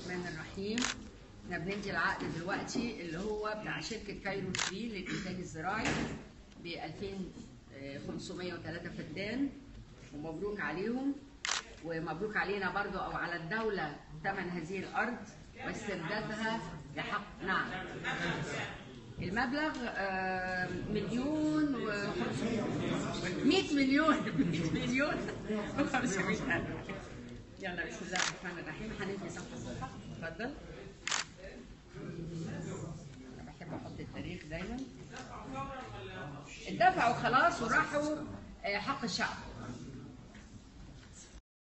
الرحمن الرحيم. احنا بندي العقد دلوقتي اللي هو بتاع شركة كايرو 3 للإنتاج الزراعي ب 2503 فدان، ومبروك عليهم ومبروك علينا برضو أو على الدولة ثمن هذه الأرض واستردادها لحق. نعم، المبلغ 100 مليون و500,000. يلا بسم الله الرحمن الرحيم. هندي صفحة. اتفضل. أنا بحب أحط التاريخ دايما. اتدفعوا خلاص وراحوا حق الشعب.